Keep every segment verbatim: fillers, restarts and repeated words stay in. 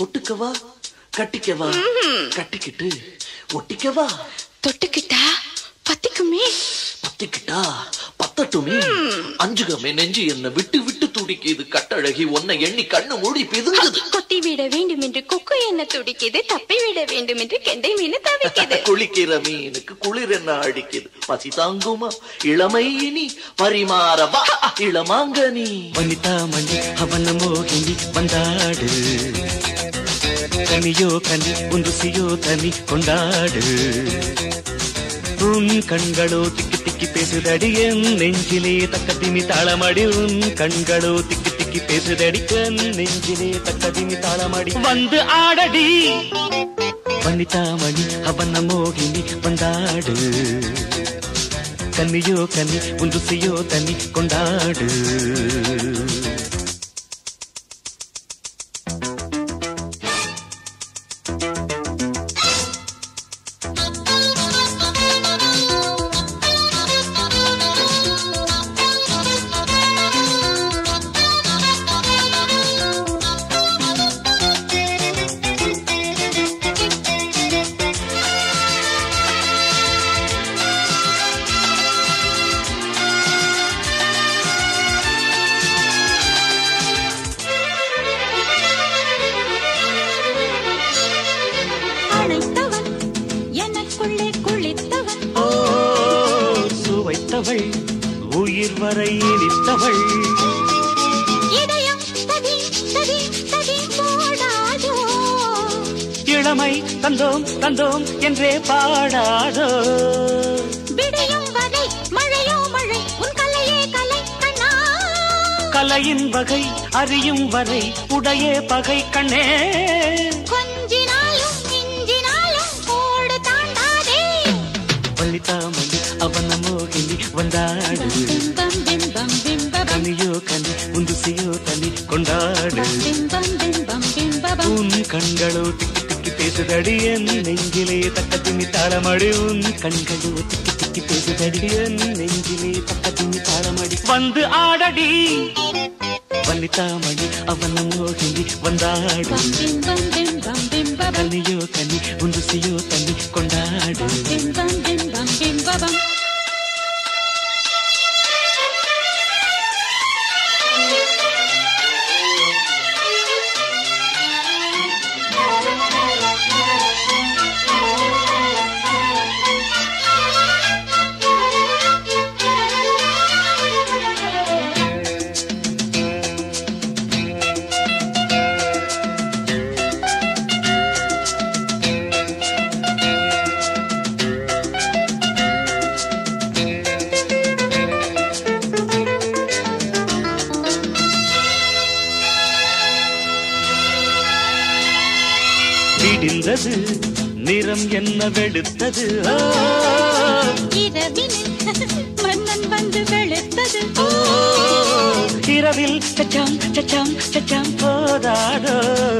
தொட்டுக்கவா கட்டிக்கவா கட்டிக்கிட்டு ஒட்டிக்கவா தொட்டுக்கிட்டா பத்திக்குமே பத்திக்கிட்டா பத்தட்டுமே அஞ்சுகமே நெஞ்சு என்ன விட்டு விட்டு துடிக்குது கட்டழகி உன்னை எண்ணி கண்ணு மூடி பிதுங்குது கொத்தி விட வேண்டும் என்று கொக்கு என்ன துடிக்குது தப்பி விட வேண்டும் என்று கெண்டை மீன் தவிக்குது குளிக்கிற மீனுக்கு குளிர் என்ன அடிக்குது பசி தாங்குமா இளமை இனி பரிமாறவா இளமாங்கனி வனிதா மணி அவன மோகினி வந்தாடு கனியோ கனி உந்துசியோ தனி கொண்டாடு உன் கண்களோ திக்கி திக்கி பேசுதடி என் நெஞ்சிலே தக்கத்தினி தாளமடி உன் கண்களோ திக்கி திக்கி பேசுதடி என் நெஞ்சிலே தக்கத்தினி தாளமடி வந்து ஆடடி வனிதா மணி அவன மோகினி வந்தாடு கன்னியோ கனி உந்துசியோ தனி கொண்டாடு உயிர் வரை இனித்தவள் இளமை தந்தோம் தந்தோம் என்றே பாடாதோ மழையோ மழை உன் கலையே கலை கண்ணா கலையின் வகை அறியும் வரை உடையே பகை கண்ணே கொஞ்சினாலும் மிஞ்சினாலும் கோடு தாண்டாதே வனிதா மணி அவன மோகினி வந்தாடு கனியோ கனி உந்துசியோ தனி கொண்டாடு உன் கண்களோ திக்கி திக்கி பேசுதடி என் நெஞ்சிலே தக்கத்தினி தாளமடி உன் கண்களோ திக்கி திக்கி பேசுதடி என் நெஞ்சிலே தக்கத்தினி தாளமடி வந்து ஆடடி வனிதா மணி அவன மோகினி வந்தாடு கனியோ கனி உந்துசியோ தனி கொண்டாடு விடிந்தது நிறம் என்ன வெளுத்தது மன்னன் வந்து வெளுத்தது இரவில் சச்சாம் சச்சாம் சச்சாம் போதாடோ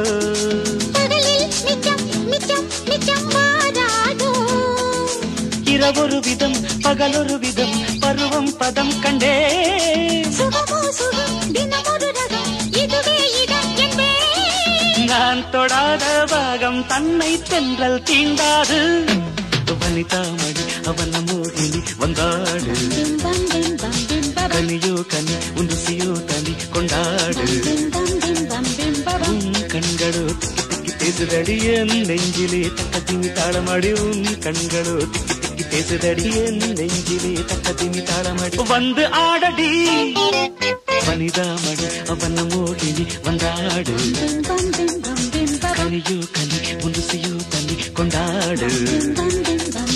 நிச்சம் நிச்சம் நிச்சம் வாராதோ இரவொரு விதம் பகலொரு விதம் பருவம் பதம் கண்டே சுகமோ சுகம் தினமொரு ரகம் இதுவே இடம் என்பே நான் தொடாத பாகம் தன்னை தென்றல் தீண்டாது வனிதா மணி அவன மோகினி வந்தாடு கனியோ கனி உந்துசியோ தனி கொண்டாடு உன் கண்களோ திக்கி திக்கி பேசுதடி என் நெஞ்சிலே தக்கத்தினி தாளமடி உன் கண்களோ திக்கி திக்கி பேசுதடி என் நெஞ்சிலே தக்கத்தினி தாளமடி வந்து ஆடடி வனிதா மணி அவன மோகினி வந்தாடு கனியோ கனி உந்துசியோ தனி கொண்டாடு